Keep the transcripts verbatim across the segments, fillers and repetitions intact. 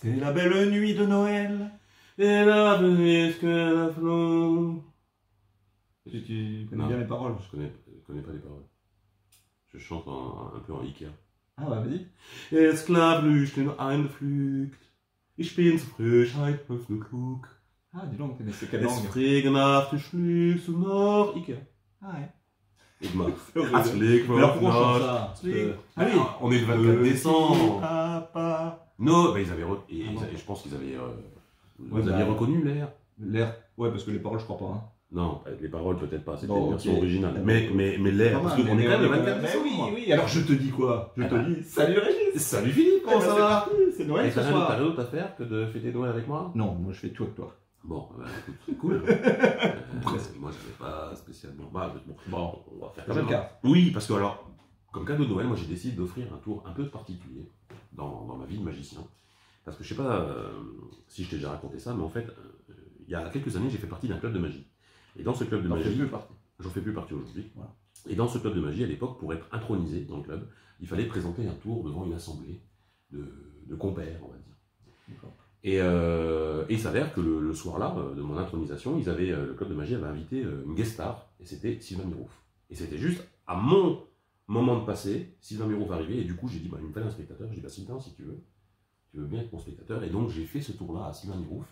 C'est la belle nuit de Noël. Et la venise que la flot. Tu, tu connais Non. bien les paroles? Je connais, je connais pas les paroles. Je chante en- un peu en Ikea. Ah bah vas-y. Es klappt in eine Flügt. Ich bin zur Fröhlichkeit auf den Krug. Ah dis donc, mais c'est quelle Es langue? regenhaft schlügst du nach Ikea. Ah ouais. Ich mach. horrible. Es liegt Mais alors auf pourquoi on chante Nacht. ça? Es liegt- Ah oui, on est le vingt-quatre Euh, décembre. Papa. Non, bah ils avaient. Re... Et, Ah ils bon. avaient- je pense qu'ils avaient. Euh... Vous Ouais, aviez bah, reconnu l'air? L'air. Ouais, parce que les paroles, je crois pas. Hein. Non, les paroles peut-être pas, c'était Bon, une version ok. originale. Mais, mais, mais l'air, Pas parce mal, qu'on mais est quand même le on est vingt-quatre mais décembre. oui, oui, alors je te dis quoi? Je Ah te bah. dis, salut Régis! Salut Philippe, comment Eh ben, ça c'est va? parti, c'est Et Noël ce t'as rien, t'as soir. rien d'autre à faire que de fêter Noël avec moi? Non, moi je fais tout avec toi. Bon, bah, écoute, c'est cool. Euh, moi, j'avais pas spécialement. Bah, bon, Bon, on va faire jeu quand de même. cartes. Oui, parce que alors, comme cadeau de Noël, moi j'ai décidé d'offrir un tour un peu particulier dans, dans ma vie de magicien. Parce que je sais pas euh, si je t'ai déjà raconté ça, mais en fait, euh, il y a quelques années, j'ai fait partie d'un club de magie. Et dans ce club de T'en fais magie, plus partie. j'en fais plus partie aujourd'hui. Voilà. Et dans ce club de magie, à l'époque, pour être intronisé dans le club, il fallait présenter un tour devant une assemblée de, de compères, on va dire. D'accord. Et, euh, et il s'avère que le, le soir-là, euh, de mon intronisation, ils avaient, euh, le club de magie avait invité euh, une guest star, et c'était Sylvain Mirouf. Et c'était juste à mon moment de passer, Sylvain Mirouf arrivait, et du coup j'ai dit, bah, il me fallait un spectateur. J'ai dit, bah, Sylvain, si tu veux, tu veux bien être mon spectateur. Et donc j'ai fait ce tour-là à Sylvain Mirouf.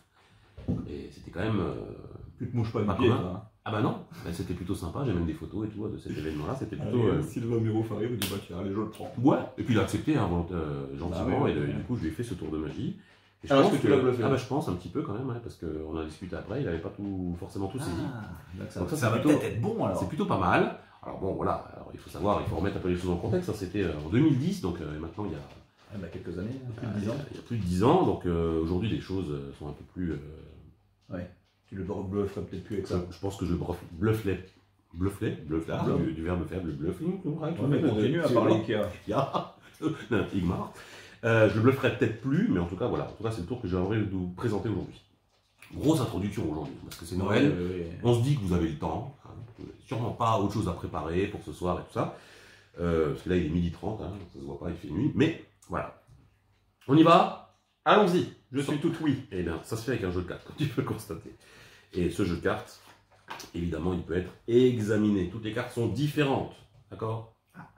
Et c'était quand même. Euh, Tu te mouches pas Pas du pied, commun. toi. Hein. ah bah non, bah, c'était plutôt sympa, j'ai même des photos et tout de cet événement-là, c'était Ah, plutôt. euh, Sylvain Mirouf arrive, il dit bah tiens, allez, je le prends. Ouais, et puis il a accepté hein, volontaire- euh, gentiment, Bah oui, et, de- oui, et oui. du coup je lui ai fait ce tour de magie. Et je Alors, pense est-ce que tu l'as bluffé? Ah bah je pense un petit peu quand même, ouais, parce qu'on a discuté après, il n'avait pas tout, forcément tout saisi. Ah, donc ça, Donc ça, ça c'est va plutôt- peut-être être bon alors. C'est plutôt pas mal. Alors bon voilà, alors, il faut savoir, il faut remettre un peu les choses en contexte, ça c'était euh, en deux mille dix, donc euh, maintenant il y a, Ah, bah, quelques années, hein, plus euh, de dix il y a- ans. il y a plus de dix ans, donc euh, aujourd'hui les choses euh, sont un peu plus... euh, Ouais. Tu le blufferais peut-être plus avec je, ça. je pense que je bluff- blufflais, blufflais, blufflais, Ah, du, du verbe faible, bluffing, Ouais, mais continue à parler Ikea. Ikea. Non, Igmar. Euh, je le blufferai peut-être plus, mais en tout cas, voilà. En tout cas, c'est le tour que j'ai envie de vous présenter aujourd'hui. Grosse introduction aujourd'hui, parce que c'est Noël. Ouais, ouais, ouais. On se dit que vous avez le temps. Hein. Vous n'avez sûrement pas autre chose à préparer pour ce soir et tout ça. Euh, parce que là, il est midi trente, hein, ça se voit pas, il fait nuit. Mais voilà. On y va? Allons-y. Je suis tout oui. Eh bien, ça se fait avec un jeu de cartes, comme tu peux le constater. Et ce jeu de cartes, évidemment, il peut être examiné. Toutes les cartes sont différentes. D'accord?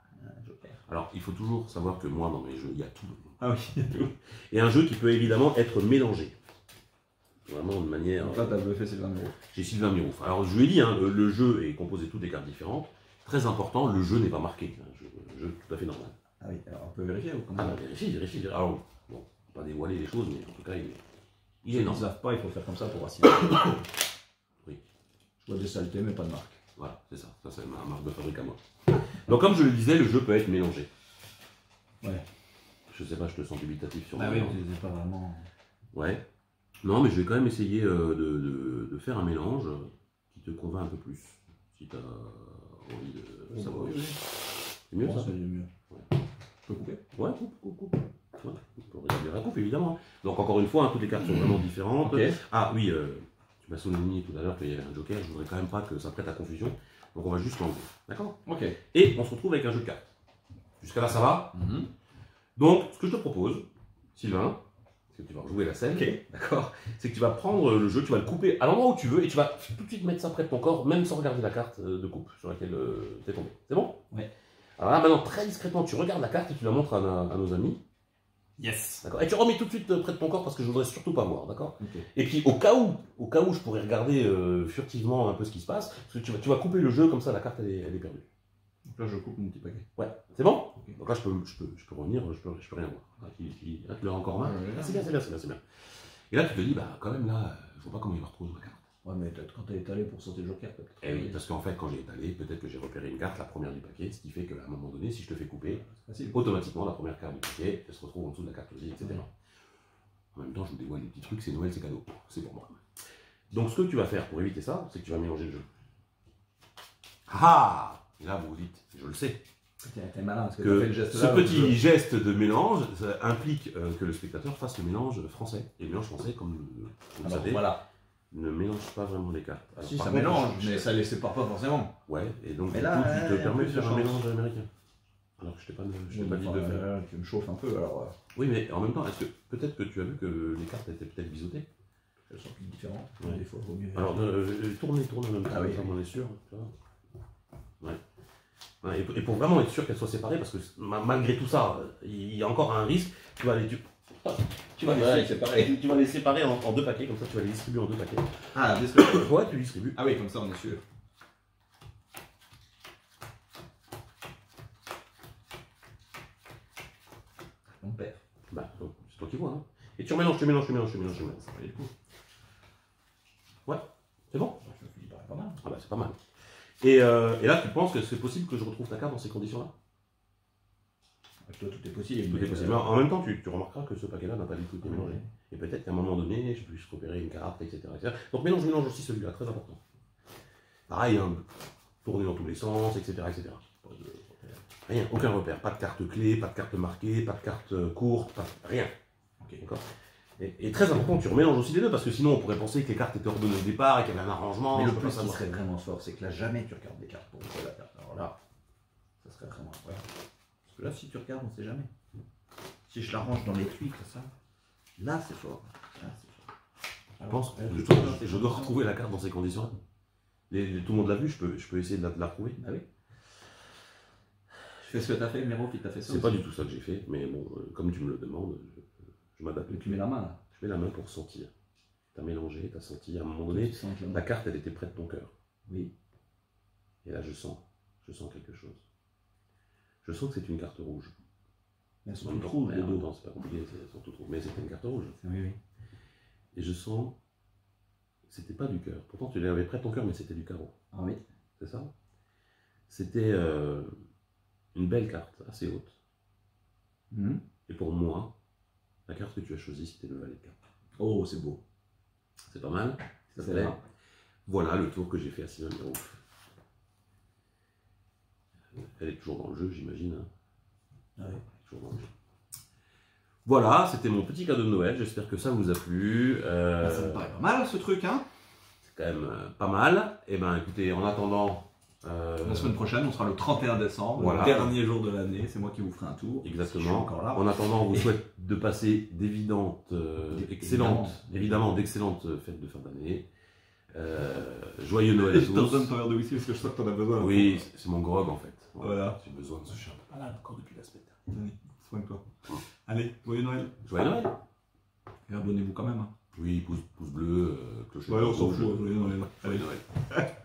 Alors, il faut toujours savoir que moi, dans mes jeux, il y a tout. Ah oui. Et un jeu qui peut évidemment être mélangé. Vraiment de manière... Donc là, t'as bluffé Sylvain Mirouf. J'ai Sylvain Mirouf. Alors, je lui ai dit, hein, le, le jeu est composé de toutes des cartes différentes. Très important, le jeu n'est pas marqué. Un jeu, un jeu tout à fait normal. Ah oui, alors on peut vérifier ou comment? Ah, bah, vérifie, vérifie. vérifie. Alors, bon, pas dévoiler les choses, mais en tout cas, il est, il est Ils ne énorme. savent pas, il faut faire comme ça pour assurer. Oui. Je vois des saletés, mais pas de marque. Voilà, c'est ça. Ça, c'est ma marque de fabrique à moi. Donc, comme je le disais, le jeu peut être mélangé. Ouais. Je sais pas, je te sens dubitatif sur Ah le oui, mélange. c'est pas vraiment. Ouais. Non, mais je vais quand même essayer euh, de, de- de faire un mélange qui te convainc un peu plus. Si tu as envie de savoir. C'est mieux Bon, ça? c'est mieux. Ouais. Je peux couper? Ouais, coupe, coupe, coupe. Ouais, on peut regarder la coupe, évidemment. Donc, encore une fois, hein, toutes les cartes sont vraiment différentes. Ok. Ah oui, euh, tu m'as souligné tout à l'heure qu'il y avait un joker. Je voudrais quand même pas que ça prête à confusion. Donc, on va juste l'enlever. D'accord? Ok. Et on se retrouve avec un jeu de cartes. Jusqu'à là, ça va? Mhm. Donc, ce que je te propose, Sylvain, c'est que tu vas rejouer la scène, Ok. d'accord? C'est que tu vas prendre le jeu, tu vas le couper à l'endroit où tu veux et tu vas tout de suite mettre ça près de ton corps, même sans regarder la carte euh, de coupe sur laquelle tu es tombé. C'est bon? Ouais. Alors là, maintenant, très discrètement, tu regardes la carte et tu la montres à, na- à nos amis. Yes. D'accord? Et tu remets tout de suite euh, près de ton corps parce que je voudrais surtout pas voir, d'accord? Ok. Et puis, au cas où, au cas où je pourrais regarder euh, furtivement un peu ce qui se passe, parce que tu vas, tu vas couper le jeu comme ça, la carte elle est, elle est perdue. Donc là, je coupe mon petit paquet. Ouais, c'est bon? Ok. Donc là, je peux, je peux, je peux revenir, je peux, je peux rien voir. Là, tu, tu- là, tu l'as encore en main. Ouais, ouais, ouais. Ah, c'est bien, c'est bien, c'est bien, c'est bien. Et là, tu te dis, bah, quand même, là, je vois pas comment il va retrouver ma carte. Ouais, mais peut-être quand t'es étalé pour sauter le joker, peut-être. Eh oui, parce qu'en fait, quand j'ai étalé, peut-être que j'ai repéré une carte, la première du paquet, ce qui fait qu'à un moment donné, si je te fais couper, C'est facile. automatiquement, la première carte du paquet, elle se retrouve en dessous de la carte aussi, et cetera. En même temps, je vous dévoile des petits trucs, c'est Noël, c'est cadeau. C'est pour moi. Donc, ce que tu vas faire pour éviter ça, c'est que tu vas mélanger le jeu. Ah! Et là, vous vous dites, je le sais. T'es t'es malin, parce que, Que t'as fait le geste ce là. petit geste de mélange ça implique euh, que le spectateur fasse le mélange français. Et le mélange français, comme euh, vous le Alors, savez, voilà. ne mélange pas vraiment les cartes. Alors, Si, par ça contre, mélange, je- mais ça les sépare pas forcément. Ouais, et donc Mais du là, coup, tu te euh, permets de plus de faire un chance. mélange américain. Alors que je t'ai pas, je t'ai Oui, pas dit enfin, de faire. euh, tu me chauffes un peu, alors euh, Oui, mais en même temps, est-ce que peut-être que tu as vu que les cartes étaient peut-être biseautées? elles sont toutes différentes. Ouais. Des fois, il vaut mieux. Alors, euh, tournez, tournez en même temps, Ah oui, comme ça, oui. on est sûr. Tu vois. Ouais. Ouais, et, et pour vraiment être sûr qu'elles soient séparées, parce que ma- malgré tout ça, il y a encore un risque, tu vas les, tu, tu vas les, Ouais, séparer. tu vas les séparer en, en deux paquets, comme ça tu vas les distribuer en deux paquets. Ah, description. Ouais, tu distribues. Ah oui, comme ça, on est sûr. On perd. Bah, c'est toi qui vois. Hein. Et tu mélanges, tu mélanges, tu mélanges, tu mélanges, tu mélanges. Ça valait le coup. Ouais, c'est bon? Je me suis dit, paraît pas mal. Ah bah, c'est pas mal. Et, euh, et là, tu penses que c'est possible que je retrouve ta carte dans ces conditions-là? Avec toi, tout est possible. Tout mais, est possible. euh, En même temps, tu, tu remarqueras que ce paquet-là n'a pas du tout été Ouais. mélangé. Et peut-être qu'à un moment donné, je puisse repérer une carte, et cetera, et cetera. Donc mélange, mélange aussi celui-là, très important. Pareil, hein, tourner dans tous les sens, et cetera, et cetera. pas de repère. Rien, aucun repère. Pas de carte clé, pas de carte marquée, pas de carte euh, courte, pas rien. Ok. D'accord. Et, et très important, tu remélanges aussi les deux, parce que sinon on pourrait penser que les cartes étaient ordonnées au départ et qu'il y avait un arrangement. Mais je le peux plus pas qui savoir. serait vraiment fort, c'est que là, jamais tu regardes des cartes pour trouver la carte. Alors là, ça serait vraiment incroyable. Parce que là, si tu regardes, on ne sait jamais. Si je la range dans les trucs, ça, là, c'est fort. Là, c'est fort. Je pense que Alors, je, euh, dois- je dois retrouver la carte dans ces conditions-là. Les- les- Tout le monde l'a vu, je peux, je peux essayer de la, de la retrouver. Ah oui. Tu fais ce que t'as fait, Mero, puis t'as fait ça. C'est pas du tout ça que j'ai fait, mais bon, euh, comme tu me le demandes, je, je m'adapte. Mais tu mets la main là. Je mets la main pour sentir. T'as mélangé, t'as senti, à un moment donné, Tu sens que la la main. carte elle était près de ton cœur. Oui. Et là je sens, je sens quelque chose. Je sens que c'est une carte rouge. Mais elles sont En même toutes temps, rouges. les hein. deux, non, c'est pas compliqué, c'est- elles sont toutes rouges. Mais c'était une carte rouge. Oui, oui. Et je sens, c'était pas du cœur. Pourtant tu l'avais près de ton cœur, mais c'était du carreau. Ah oui. C'est ça? C'était euh, une belle carte, assez haute. Mhm. Et pour moi, la carte que tu as choisie, c'était le valet de cartes. Oh, c'est beau. C'est pas mal? Ça te C'est plaît? là. Voilà le tour que j'ai fait à Sylvain Mirouf. Elle est toujours dans le jeu, j'imagine. Hein. Ah oui. Toujours dans le jeu. Voilà, c'était mon petit cadeau de Noël. J'espère que ça vous a plu. Euh, Ah, ça me paraît pas mal ce truc, hein. c'est quand même euh, pas mal. Et ben, écoutez, en attendant. euh, La semaine prochaine, on sera le trente et un décembre, Voilà. le dernier jour de l'année. C'est moi qui vous ferai un tour. Je suis Exactement. encore là. En attendant, on vous souhaite de passer d'évidentes, euh, D'é- excellentes, évidemment. évidemment, d'excellentes fêtes de fin d'année. Euh, joyeux Noël à Je te redonne tous. ton verre de whisky parce que je sens que t'en as besoin. Oui, c'est c'est mon grog en fait. Voilà. J'ai besoin de ce chien un peu malade encore depuis la semaine dernière. Allez, soigne-toi. Allez, joyeux Noël. Joyeux Noël. Et abonnez-vous quand même. Hein. Oui, pouce, pouce bleu, euh, cloche Ouais, on s'en rouge. fout, joyeux Noël. Joyeux Noël.